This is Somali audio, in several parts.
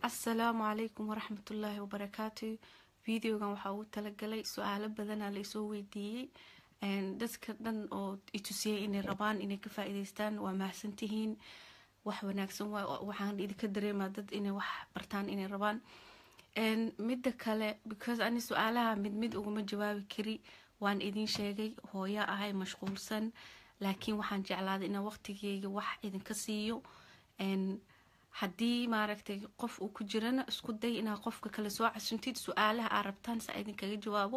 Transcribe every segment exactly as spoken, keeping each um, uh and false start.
السلام عليكم ورحمة الله وبركاته. فيديو كان وحاو تلقلي سؤال بدنا اللي سوي دي ان دسك دن او itusiye inay rabaan inay ka faa'iideystaan waa mahadsantihiin wax wanaagsan waxaan idinka dareemaa dad inay wax bartaan inay rabaan en midda kale because ani su'aalaha mid mid uguma jawaabi kari waan idin sheegay hooyo ahay mashquulsan laakiin waxaan jeclaaday inaan waqtigeyga wax idinka siiyo en haddii maaragtay qof uu ku jirana isku day inaa qofka kale soo casuntid su'aalaha aad rabtaan si idin kaga jawaabo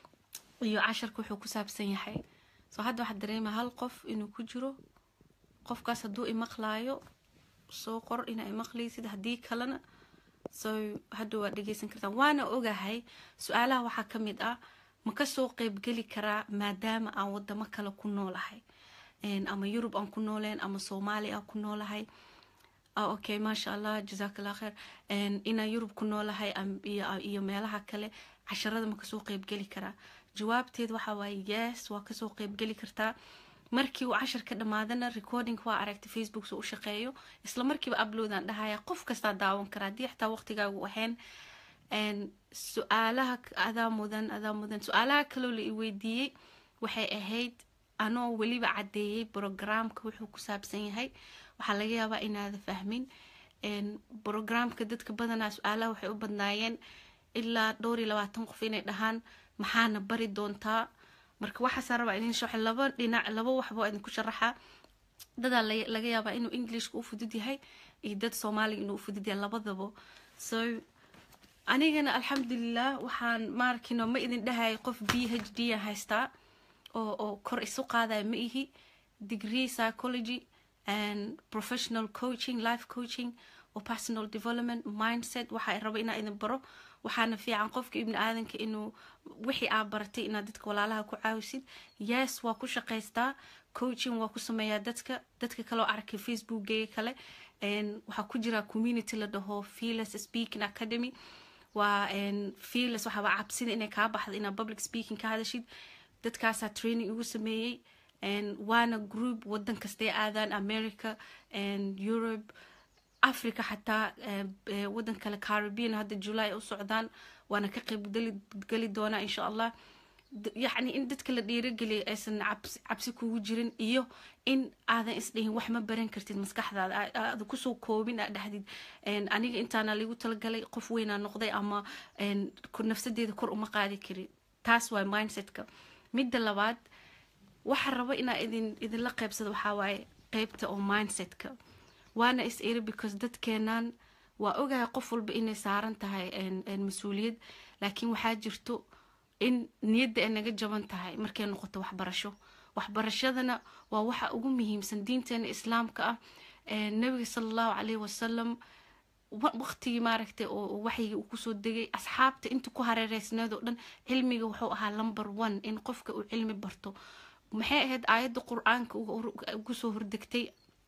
iyo casharka wuxuu ku saabsan yahay soo hadda waxa dareema hal qof inuu ku jiro qofkaas hadduu imaqlaayo soo qor inaa imaqlaysid haddii kalena soo hadda waa dhegeysan kartaan waana ogahay su'aalaha waxaa ka mid ah ma ka soo qayb geli karaa maadaama aan wadamo kale ku noolahay ama Yurub aan ku nooleen ama Soomaali aan ku noolahay ah okay masha Allah jazakallah khair en ina Yurub ku noolahay iyo meelaha kale casharada ma ka soo qayb geli karaa jawaabteed waxa waaye yes waa ka soo qayb geli kartaa markii uu cashar ka dhamaadana recording waa aragtay Facebook soo u shaqeeyo isla markiiba upload aan dhahaya qof kasta daawan kara hadii xitaa waqtigaagu waxeen en su'aalaha adaa mudan adaa mudan su'aalaha kale la i weydiiyay waxay ahayd anoo waliba cadeeyay programka wuxuu ku saabsan yahay waxa laga yaabaa inaad fahmin en programka dadka badanaa su'aalaha waxay u badnaayeen ilaa dhowr iyo labaatan qof inay dhahaan maxaana bari doontaa marka waxa saraba in soo xil laba dhinac laba waxba idin ku sharaxa dada laga yaabaa inuu English ku fudud yahay iyo dad Soomaali inuu fudud yahay labadaba so anigana alxamdulillah waxaan markino ma idin dhahay qof B H D haysta oo oo kor isu qaaday ma ihi degree psychology and professional coaching life coaching or personal development mindset waxa ay rabo inaa idin baro waxaana fiican qofka ibn aadanka inuu wixii aad baratay inaad dadka walaalaha ku caawisid yes waa ku shaqeystaa coaching waa ku sameeyaa dadka dadka kale oo arkay Facebook-geega kale en waxa ku jira community la dhaho Fearless Speaking Academy waa en fearless waxa waa cabsida inay ka baxdo inaa public speaking ka hadashid dadkaas training ugu sameeyay en waana group wadan kasta aadaan America and Europe Africa حتى ودن كلا Caribbean هذا جولاي أو سعودان وأنا كقيب دلي قلي دونا إن شاء الله يعني إن دت كلا دير قلي أسن عبس عبسك وجرين إيوه إن هذا إسليه وحما برين كرتي المسكح هذا هذا كسو كوبين أده حديد إن أنا إنت أنا اللي قلت لقلي قفوينا نقضي أما إن كل نفس دي ذكر وما قاعد كري تاسوى ماين سيتك مد اللواد وحربا إنا إذن إذن لقيب سد وحاواي قيبته أو ماين سيتك وانا اسئله because dadkeenan waa ogahay qof walba inay saaran tahay een mas'uuliyad laakiin waxa jirto in niyada inaga jaban tahay markay noqoto waxbarasho waxbarashadana waa waxa ugu muhiimsan diinteena islaamka ah ee nabiga sallallahu alayhi wasallam waqtigii maaragtay oo waxyi uu ku soo degay asxaabta inta ku hareereysnaado dhan cilmiga wuxuu ahaa number one in qofka uu cilmi barto maxay ahayd aayada quraanka ugu soo hordegtay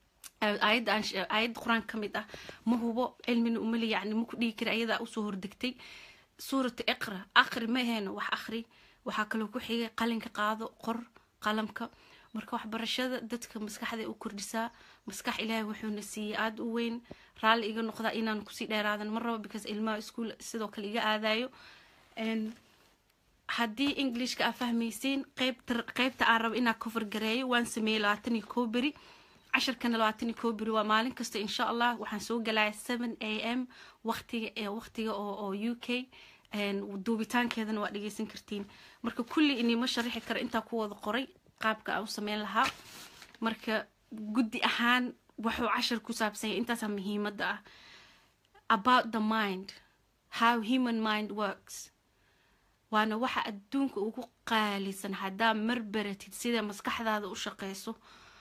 آيد أنش آيد قرآن كميدة ما هو علم الأملي يعني ممكن يكره أيضا أو سهر دكتي سورة اقرأ آخر ما هنا وح آخري وحكلو كحية قلنك قاضو قر قلمك مركو حبرشة دتك مسكح ذي وكردسا مسكح إلهي وحون السيئات وين رال إيجا نقطة إنا نقصي دير هذا المرة بكز إلما سكول سدوك اللي جاء هذايو إن هدي إنجليش كأفهميسين قيب تر قيب تعرب إنا كفر جراي وان سميلاتني كوبري عشر كان لواتني كوبري ومالين كست إن شاء الله وحنسوق على seven A M وقتي وقتي أو أو يو كي ودوبيتان كذا نوقت جيسين كرتين مركب كل إني مش رح كر أنت قوة قري قابك أو سمين لها مركب جدي أهان وحو عشر كسب سي أنت سميه مدة about the mind how human mind works وأنا واحد أدونك وقالي سن هذا مربرتي سيدا مسكح هذا وشقيسه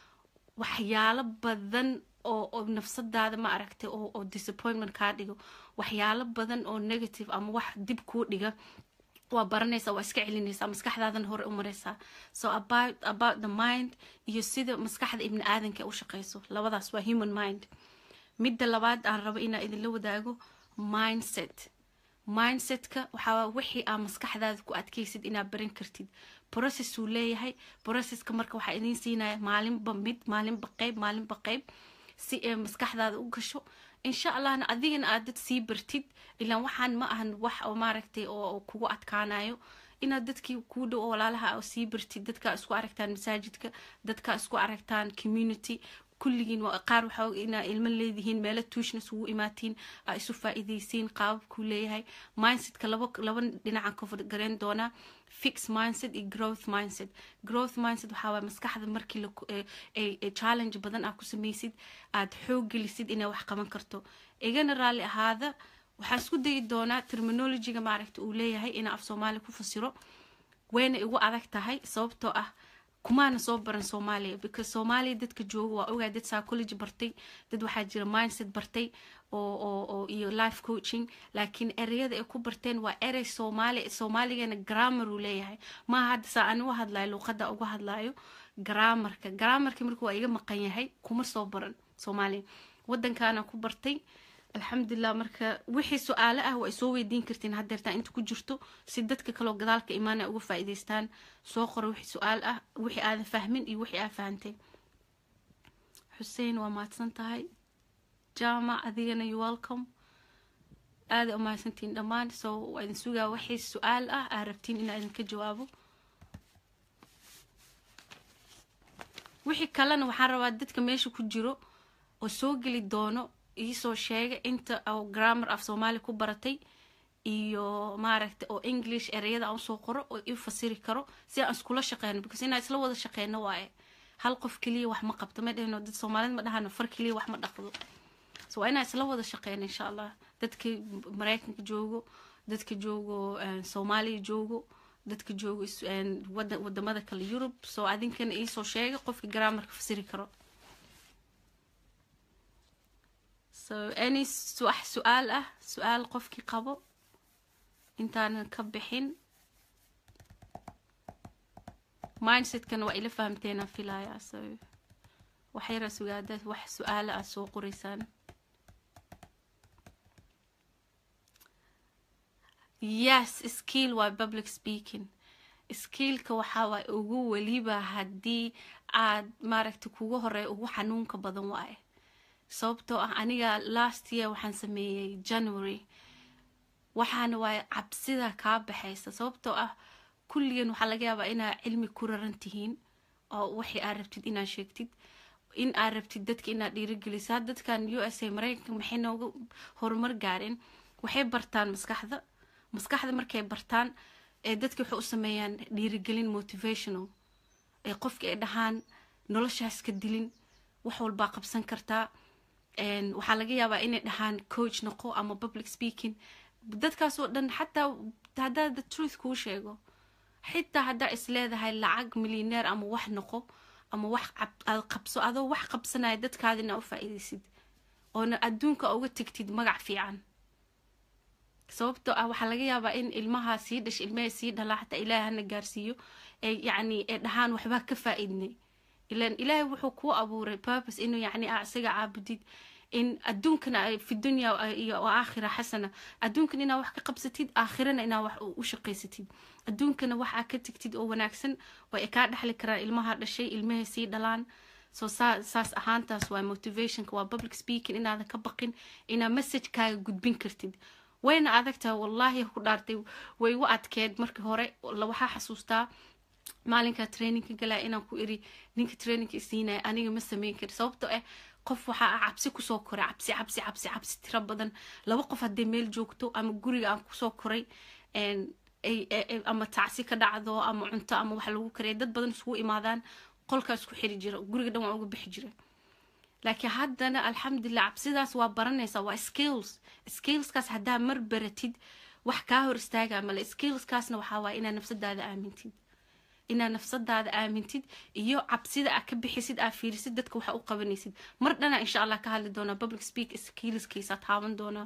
waxyaalo badan oo oo nafsadaada ma aragtay oo oo disappointment ka dhigo waxyaalo badan oo negative ama wax dib ku dhiga waa baranaysa waa iska celinaysa maskaxdaadan hore u maraysa so about about the mind iyo sida maskaxda ibn aadanka u shaqeyso labadaas waa human mind midda labaad aan rabo inaan idin la wadaago mindset mindsetka waxa wixii aan maskaxdaada ku adkaysid inaad baran kartid process uu leeyahay processka marka waxa idin siinaya maalin ba mid maalin ba qayb maalin ba qayb si ay maskaxdaada u gasho إن شاء الله أنا أذين أدت سي برتد إلا وحن ما أهن وح أو ماركتي أو كوو أتكانايو إن أدتكي كودو ولا لها أو سي برتد دتك أسكو عرفتان مساجدك دتك أسكو عرفتان كوميونيتي كلين وقار وحاو إن الملذين مالة توشن سو إماتين أسوفا إذيسين قاب كلية هاي mindset كلابك لبن دينا عن كفر جرين دونا fix mindset إي growth mindset growth mindset وحاول مسكح هذا مركي لك إيه إيه challenge بدن أكو سميسيد أد حوج لسيد إنه وح كمان كرتو إيجان الرالي هذا وحاسكو دي دونا terminology ما عرفت أوليه هاي إنا أف سومالي كفسيرو وين إيو أذكتها هاي صوبتو أه كمان صوبرن سومالي because سومالي دتك جوج وأوجا دت psychology برتي دت واحد جرا mindset برتي أو أو أو إيو life coaching لكن الرياضة يكون برتين وأري سومالي سومالي يعني grammar وليه ما هاد سأنا واحد لايلو قد أو واحد لايو grammar ك grammar كمركوا أيام مقية هاي كمر صوبرن سومالي ودن كان أكو برتي الحمد لله مركا وحي سؤاله هو يسوي دين كرتين هدرتا انتو كجرتو سيدتك كلو قدالك إيمانا أو فايديستان سوقر وحي سؤاله وحي آذا فاهمين اي وحي آفهمتين حسين وما تسنتهاي جامع أذينا يوالكم آذا وما سنتين دمان سو وإن سوغا وحي سؤاله أعرفتين إنا إذن كجوابه وحي كالان وحاروا دتك ميشو كجرو وسوق لي دونو إيسو شيء أنت أو grammar أف سومالي كبرتي إيو ماركت أو إنجليش أريد أو سوقرو أو يفسر كرو سي أسكولا شقين بكس إنا إسلو هذا شقين نواعي هل قف كلي وح ما قبت ما إنه دت سومالي ما ده نفر كلي وح ما دخلوا سو أنا إسلو هذا شقين إن شاء الله دتك مريكن جوجو دتك جوجو سومالي جوجو دتك جوجو ود ود ماذا كل يوروب سو عادين كان إيسو شيء قف grammar كفسر كرو so any سؤال أه سؤال قفكي قبو إنتان كبحين mindset كان وإلى فهمتينا في لايا so وحيرة سؤالات وح سؤال أسوق رسان yes skill و public speaking skill كوحاوة ugu waliba هدي عاد مارك تكوه هري ugu حنون كبضن واي sababtoo ah aniga last year waxaan sameeyay January waxaan way cabsida ka baxaysa sababtoo ah kulliyan waxa laga yaabaa inaa cilmi ku rarantihiin oo wixii aad rabtid inaad sheegtid in aad rabtid dadka inaad dhiirigeliso dadkan U S A Mareykanka maxay nooga horumar gaareen waxay bartaan maskaxda maskaxda markay bartaan ee dadka waxay u sameeyaan dhiirigelin motivational ee qofka ay dhahaan noloshaas ka dilin wax walba qabsan kartaa and waxa laga yaabaa inay dhahaan coach noqo ama public speaking dadkaas oo dhan xataa hada the truth ku sheego xitaa hada is leedahay lacag millionaire ama wax noqo ama wax qabso adoo wax qabsanay dadkaadina u faa'iideysid oo adduunka uga tagtid magac fiican sababtoo ah waxa laga yaabaa in ilmaha sii dhash ilmaha sii dhala xataa ilaahana gaarsiiyo ee yaani ee dhahaan waxba ka faa'iidnay ilaan ilaahay wuxuu ku abuuray purpose inuu yaani asaga caabudid in adduunkana fi dunya iyo aakhira xasana adduunkana ina wax ka qabsatid aakhirana ina wax u shaqeysatid adduunkana waxa ka tagtid oo wanaagsan way ka dhaxli karaan ilmaha dhashay ilmaha sii dhalaan so saas ahaantaas waa motivation ka waa public speaking inaad ka baqin ina message kaaga gudbin kartid wayna adagtaa wallahi ku dhaartay way u adkeed markii hore la waxa xasuustaa maalinka training ka galay inaan ku iri ninka training isiinay aniga ma sameyn kar sababtoo ah qof waxa cabsi ku soo koray cabsi cabsi cabsi cabsi tira badan laba qof hadii meel joogto ama guriga aan ku soo koray een ay ama tacsi ka dhacdo ama cunto ama wax lagu karay dad badan isku imaadaan qolkaas ku xiri jira guriga dhan waa uga bixi jira laakiin haddana alxamdulillah cabsidaas waa baranaysa waa skills skills kaas hadaa mar baratid wax ka hor istaaga ama skills kaasna waxa waa inaad nafsadaada aamintid inaad nafsadaada aamintid iyo cabsida aad ka bixisid aad fiirisid dadka waxa u qabanaysid mar dhana insha Allah ka hadli doona public speak skills kiisa taaban doona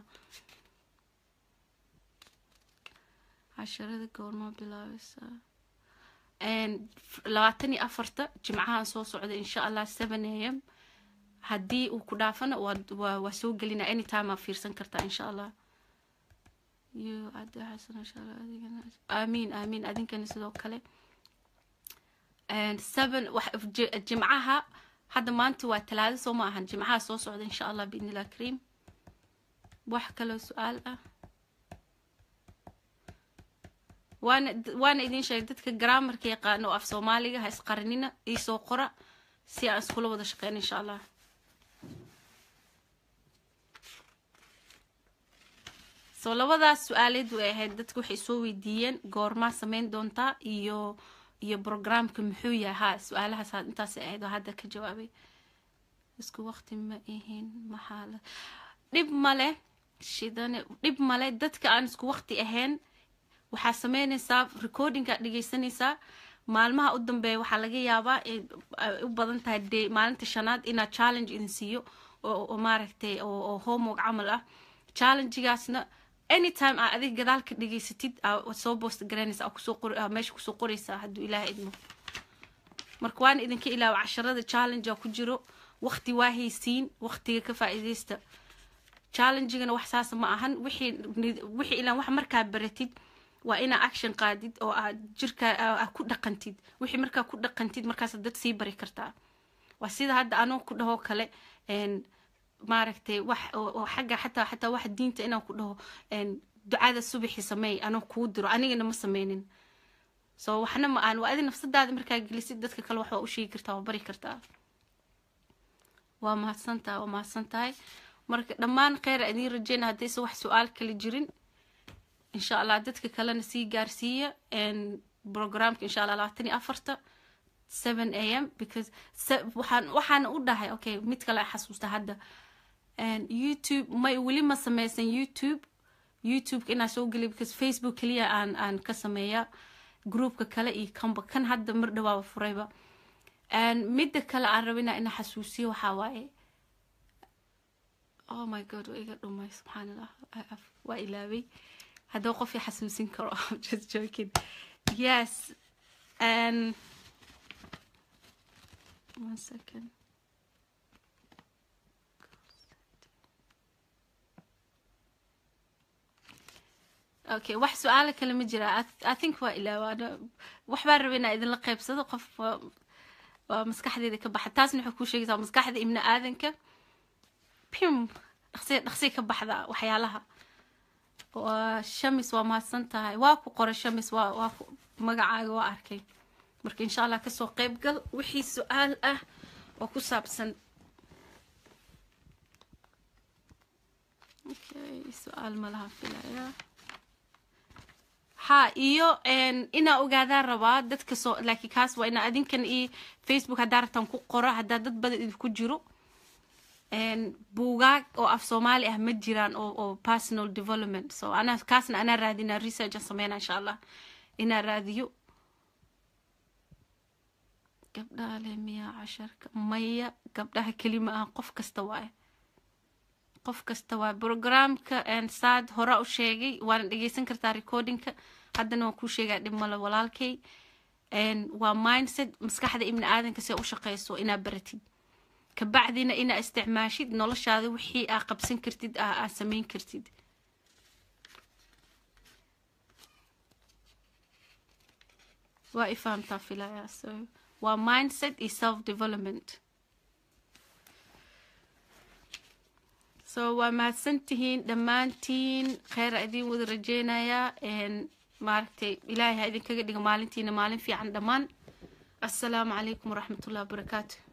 casharada goorma bilaabaysa and labaatan iyo afarta jimcaha soo socda insha Allah seven A M hadii uu ku dhaafana waa waa soo galina anytime aad fiirsan kartaa insha Allah iyo aad xasan insha Allah adigana aamin aamin adinkana sidoo kale and seven جمعها هذا ما أنت وثلاثة سو ما هن جمعها سو سعود إن شاء الله بإذن الله كريم wax kale su'aal ah وانا وانا idin sheeg dadka grammarka yaqaan oo af Soomaaliga ha isqarnina ii soo qora si aan isku wada shaqeyn insha Allah soo labadaas su'aaleed way ahayd dadku waxay soo weydiiyeen goorma sameyn doontaa iyo iyo programka muxuu yahay su'aalahaas intaas ahayd oo hadda ka jawaabay isku waqti ma ahayn maxaa dib male shidan dib male dadka aan isku waqti ahayn waxaa sameynaysaa recordingka dhageysanaysaa maalmaha u dambeeya waxaa laga yaabaa u badan tahay day maalinta shanaad inaad challenge idin siiyo oo maaragtay oo homework camal ah challenge-gaasna anytime aad adiga gadaalka dhageysatid aad soo post garanaysaa ku soo qor meesha ku soo qoraysaa hadduu ilaahay idmo marka waan idinka ilaawa casharada challenge ku jiro waqti waa haysiin waqtiga ka faa'iideysta challenge-gana wax saas ma ahan wixii wixii ilaa wax markaa baratid waa ina action qaadid oo aad jirka ku dhaqantid wixii markaa ku dhaqantid markaas dad sii bari kartaa waa sida hadda anoo ku dhaho kale een maaragtay wax oo xagga xataa xataa wax diinta inaan ku dhaho een ducada subaxi sameey anoo ku diro anigana ma sameynin soo waxna ma aan waa adin nafsadaada markaa gelisid dadka kale wax waa u sheegi kartaa oo bari kartaa waa mahadsantahay waa mahadsantahay marka dhammaan khayr idin rajeynaa haddii is wax su'aal kale jirin إن شاء الله دتك كلنا سي جارسيا and program إن شاء الله لاتني أفرت seven a m because وحن وحن أقولها أوكي متكلا حسوس هذا and YouTube ما يولي ما سميسن يوتيوب يوتيوب كنا سوقلي because فيسبوك كليا عن عن كسمية جروب كلا إيه كم كان هذا مردوا وفريبا and مدة كلا عربنا إن حسوسي وحواي oh my god وإيه ما سبحان الله وإلهي هذا وقف يحسسين كرو just joking yes and one second okay wax su'aal kale ma jira I think waa ilaa waa wax baan rabinaa idin la qaybsado qof waa maskaxdeeda ka baxay taasna wuxuu ku sheegaysaa maskaxda ibna aadanka pim dhaqsi dhaqsi ka baxda waxyaalaha وشمس وما سنتها واكو قرا شمس وا واكو مقعاق واركي مرك إن شاء الله كسو قيب قل وحي سؤال أه وكو سابسن اوكي سؤال ملها في العيا ها إيو إن إنا أقادا ربا دادك سو لاكي كاس وإنا أدين كان إي فيسبوك هدارتان كو قرا هدا داد بدا إذ كو جيرو and بوغاك أو أف سومالي أحمد جيران أو أو personal development so أنا كاسن أنا رادينا research سمينا إن شاء الله إنا راديو قبلها لمية عشر مية قبلها كلمة قف كستواي قف كستواي بروجرام ك and sad هراء الشيء وأنا دقيسن كرتا recording ك هذا نوكو شيء قاعد ملا ولالكي and و mindset مسكح هذا ابن آدم كسي أوشقيسو إنا برتي كبعدنا إنا استعماشيد نولش هذا وحي أقبسن كرتيد أسمين كرتيد وإفهم تافلا يا سو و mindset is self development so وما سنتهين دمانتين خير أدين ودرجينا يا إن مارتي إلهي هذه كذا مالنتين مالن في عند دمان السلام عليكم ورحمة الله وبركاته